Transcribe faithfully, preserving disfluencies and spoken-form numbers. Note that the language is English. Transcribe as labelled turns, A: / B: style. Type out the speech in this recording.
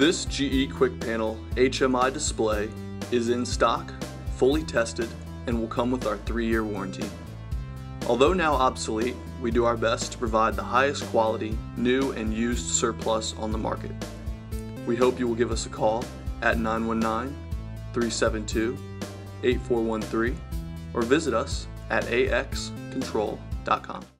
A: This G E Quickpanel H M I display is in stock, fully tested, and will come with our three-year warranty. Although now obsolete, we do our best to provide the highest quality, new and used surplus on the market. We hope you will give us a call at nine one nine, three seven two, eight four one three or visit us at a x control dot com.